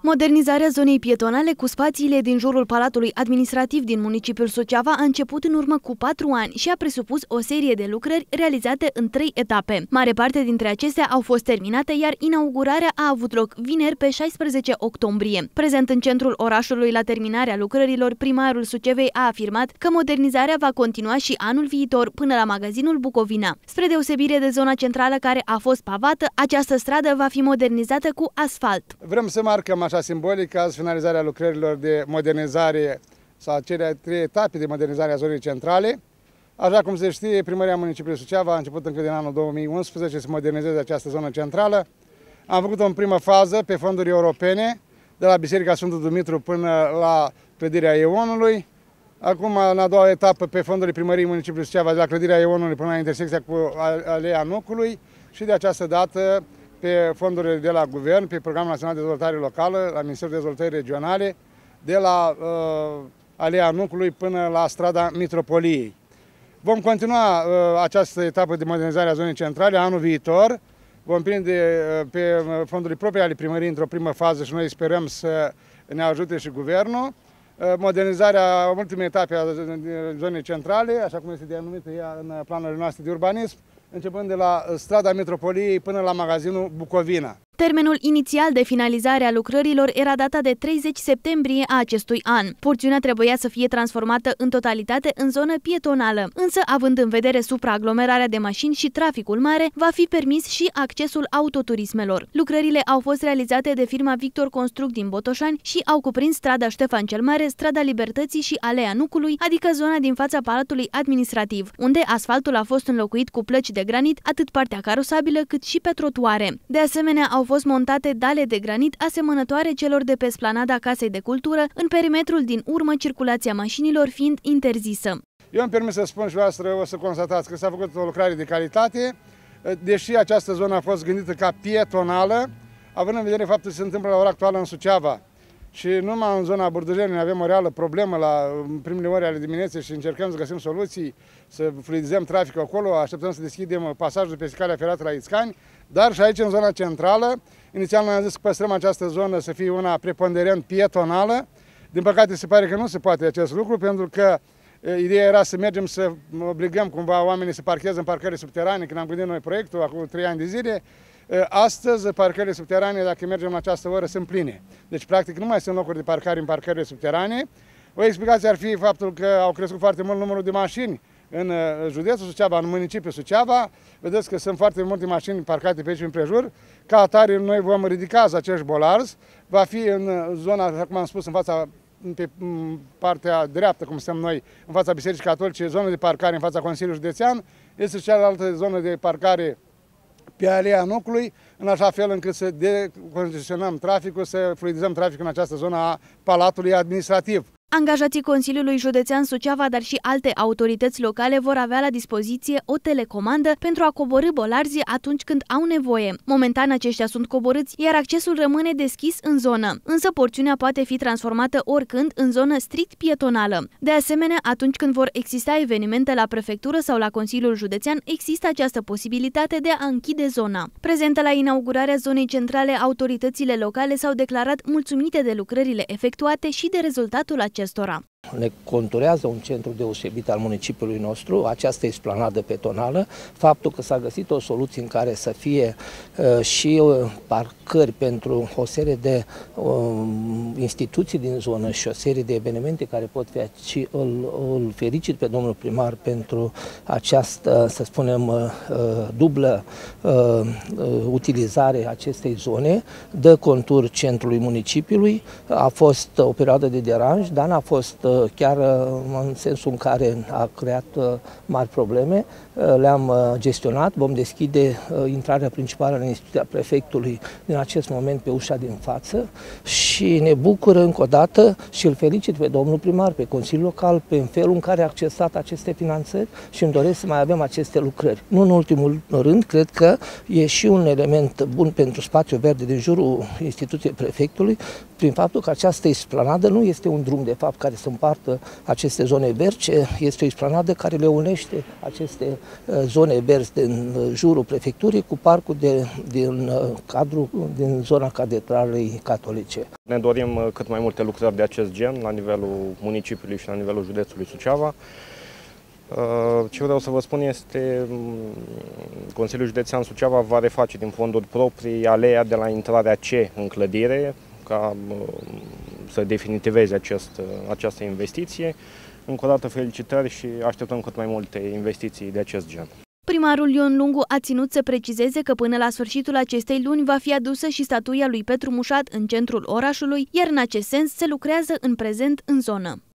Modernizarea zonei pietonale cu spațiile din jurul Palatului Administrativ din municipiul Suceava a început în urmă cu 4 ani și a presupus o serie de lucrări realizate în 3 etape. Mare parte dintre acestea au fost terminate, iar inaugurarea a avut loc vineri pe 16 octombrie. Prezent în centrul orașului la terminarea lucrărilor, primarul Sucevei a afirmat că modernizarea va continua și anul viitor până la magazinul Bucovina. Spre deosebire de zona centrală care a fost pavată, această stradă va fi modernizată cu asfalt. Vrem să marcăm așa simbolic azi finalizarea lucrărilor de modernizare sau cele 3 etape de modernizare a zonei centrale. Așa cum se știe, Primăria Municipiului Suceava a început încă din anul 2011 să modernizeze această zonă centrală. Am făcut-o în primă fază pe fonduri europene, de la Biserica Sfântul Dumitru până la clădirea Eonului. Acum, în a doua etapă, pe fondurile Primăriei Municipiului Suceava, de la clădirea Eonului până la intersecția cu Aleea Nucului și de această dată pe fondurile de la Guvern, pe Programul Național de Dezvoltare Locală, la Ministerul Dezvoltării Regionale, de la Aleea Nucului până la strada Mitropoliei. Vom continua această etapă de modernizare a zonei centrale anul viitor. Vom prinde pe fondurile proprii ale primăriei într-o primă fază și noi sperăm să ne ajute și Guvernul. Modernizarea ultimei etape a zonei centrale, așa cum este denumită ea în planurile noastre de urbanism, începând de la strada Mitropoliei până la magazinul Bucovina. Termenul inițial de finalizare a lucrărilor era data de 30 septembrie a acestui an. Porțiunea trebuia să fie transformată în totalitate în zonă pietonală, însă, având în vedere supraaglomerarea de mașini și traficul mare, va fi permis și accesul autoturismelor. Lucrările au fost realizate de firma Victor Construct din Botoșani și au cuprins strada Ștefan cel Mare, strada Libertății și Aleea Nucului, adică zona din fața Palatului Administrativ, unde asfaltul a fost înlocuit cu plăci de granit, atât partea carosabilă cât și pe trotuare. De asemenea, au fost montate dale de granit asemănătoare celor de pe splanada Casei de Cultură, în perimetrul din urmă, circulația mașinilor fiind interzisă. Eu îmi permit să spun și voastră, o să constatați că s-a făcut o lucrare de calitate, deși această zonă a fost gândită ca pietonală, având în vedere faptul că se întâmplă la ora actuală în Suceava și numai în zona Burdujeni avem o reală problemă în primele ore ale dimineții și încercăm să găsim soluții, să fluidizăm traficul acolo, așteptăm să deschidem pasajul pe calea ferată la Ițcani, dar și aici în zona centrală. Inițial noi am zis că păstrăm această zonă să fie una preponderent pietonală. Din păcate se pare că nu se poate acest lucru, pentru că ideea era să mergem să obligăm cumva oamenii să parcheze în parcările subterane, când am gândit noi proiectul acum 3 ani de zile. Astăzi, parcările subterane, dacă mergem la această oră, sunt pline. Deci, practic, nu mai sunt locuri de parcare în parcările subterane. O explicație ar fi faptul că au crescut foarte mult numărul de mașini în județul Suceava, în municipiul Suceava. Vedeți că sunt foarte multe mașini parcate pe aici împrejur. Ca atare, noi vom ridica acești bolarzi. Va fi în zona, așa cum am spus, pe partea dreaptă, cum suntem noi, în fața Bisericii Catolice, zonă de parcare în fața Consiliului Județean. Este și cealaltă zonă de parcare pe Aleea Nucului, în așa fel încât să decongestionăm traficul, să fluidizăm traficul în această zonă a Palatului Administrativ. Angajații Consiliului Județean Suceava, dar și alte autorități locale vor avea la dispoziție o telecomandă pentru a coborî bolarzii atunci când au nevoie. Momentan aceștia sunt coborâți, iar accesul rămâne deschis în zonă, însă porțiunea poate fi transformată oricând în zonă strict pietonală. De asemenea, atunci când vor exista evenimente la prefectură sau la Consiliul Județean, există această posibilitate de a închide zona. Prezentă la inaugurarea zonei centrale, autoritățile locale s-au declarat mulțumite de lucrările efectuate și de rezultatul acestora. Ne conturează un centru deosebit al municipiului nostru, această esplanadă petonală, faptul că s-a găsit o soluție în care să fie și parcări pentru o serie de instituții din zonă și o serie de evenimente care pot fi și îl felicit pe domnul primar pentru această, să spunem, dublă utilizare acestei zone, dă contur centrului municipiului. A fost o perioadă de deranj, dar n-a fost chiar în sensul în care a creat mari probleme. Le-am gestionat, vom deschide intrarea principală în instituția prefectului din acest moment pe ușa din față și ne bucură încă o dată și îl felicit pe domnul primar, pe Consiliul Local, pe felul în care a accesat aceste finanțări și îmi doresc să mai avem aceste lucrări. Nu în ultimul rând, cred că e și un element bun pentru spațiul verde din jurul instituției prefectului, prin faptul că această esplanadă nu este un drum de fapt care să împartă aceste zone verzi. Este o esplanadă care le unește aceste zone verzi din jurul prefecturii cu parcul din zona Catedralei Catolice. Ne dorim cât mai multe lucrări de acest gen la nivelul municipiului și la nivelul județului Suceava. Ce vreau să vă spun este Consiliul Județean Suceava va reface din fonduri proprii aleea de la intrarea C în clădire ca să definitiveze această investiție. Încă o dată felicitări și așteptăm cât mai multe investiții de acest gen. Primarul Ion Lungu a ținut să precizeze că până la sfârșitul acestei luni va fi adusă și statuia lui Petru Mușat în centrul orașului, iar în acest sens se lucrează în prezent în zonă.